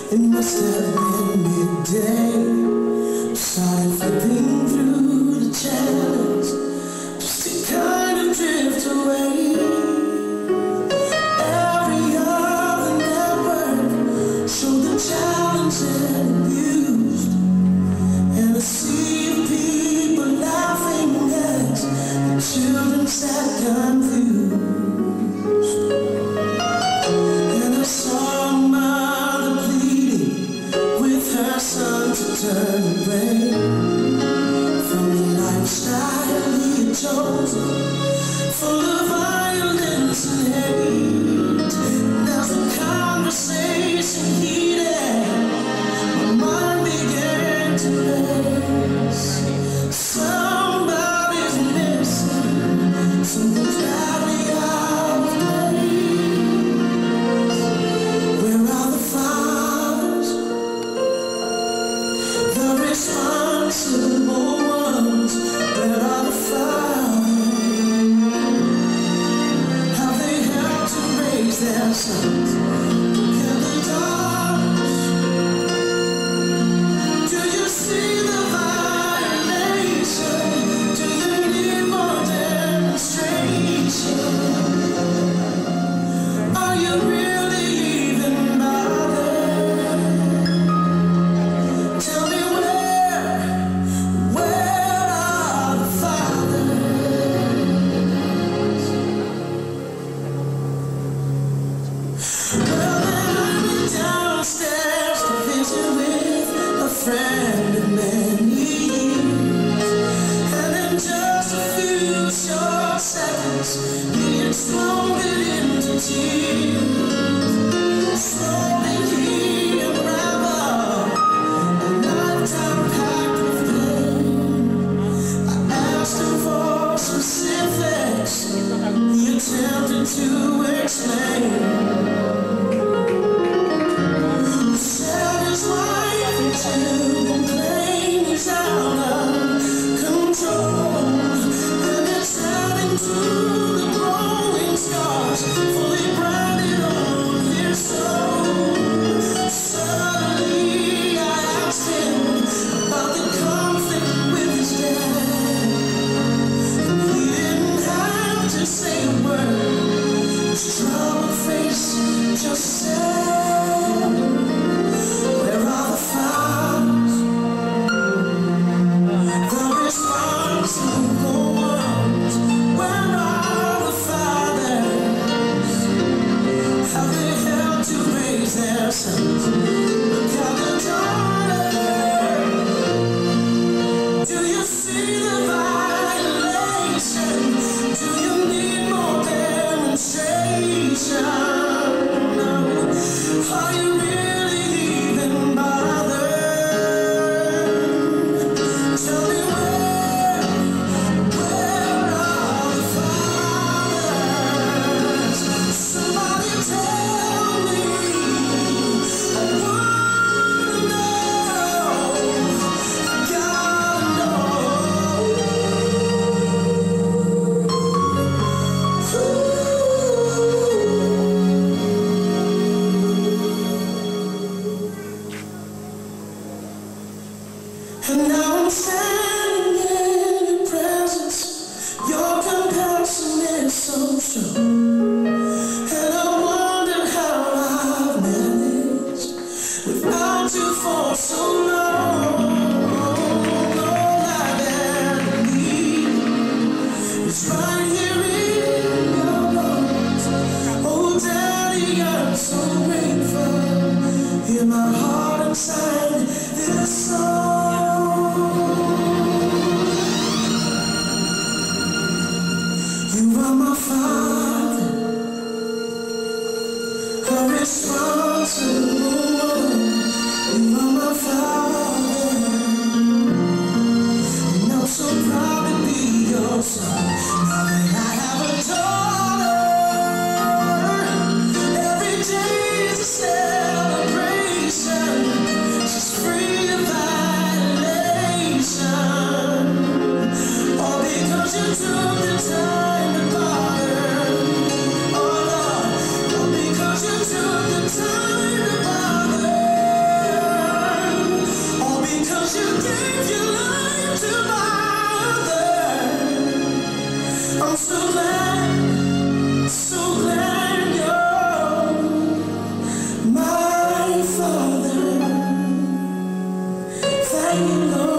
It must have been midday. Started flipping through the channels just to kind of drift away. Every other network showed the challenged and abused, and I see the people laughing as the children sat confused. And I saw a mother pleading with her son to turn away from the lifestyle he had chosen, full of violence and hate. And as the conversation heated, my mind began to race. Somebody's missing, something's badly out of place. Where are the fathers, the responsible ones? Where are the fathers? Have they helped to raise their sons? Can the daughters? Do you see the violation? Do you need more demonstration? Are you really even bothered? Tell me where are the fathers? Well, then I went downstairs to visit with a friend of many years, and in just a few short seconds he exploded into tears. Slowly he unraveled, a lifetime packed with pain. I asked him for specifics, he attempted to explain. He said his wife until complain he's out of control, and it's adding to the growing scars fully branded on his soul. Suddenly I asked him about the conflict with his dad, and he didn't have to say a word. His troubled face just said, where are the fathers, the responsible ones? Where are the fathers? Have they helped to raise their sons? Look at the daughters. Do you see the violation? Do you need more demonstration? No. Are you really even bothered? Tell me where are the fathers? Somebody tell me. I wanna know. I gotta know. And now I'm standing in your presence. Your compassion is so strong, and I wonder how I've managed without you for so long. All I've ever needed is right here in your arms. Oh, Daddy, I'm so grateful. Hear my heart inside this song. You are my father, a responsible one. You are my father, and I'm so proud to be your son. Now that I have a daughter, every day is a celebration. She's free of violation, all because you took the time to bother. Oh Lord, all because you took the time to bother. lying low.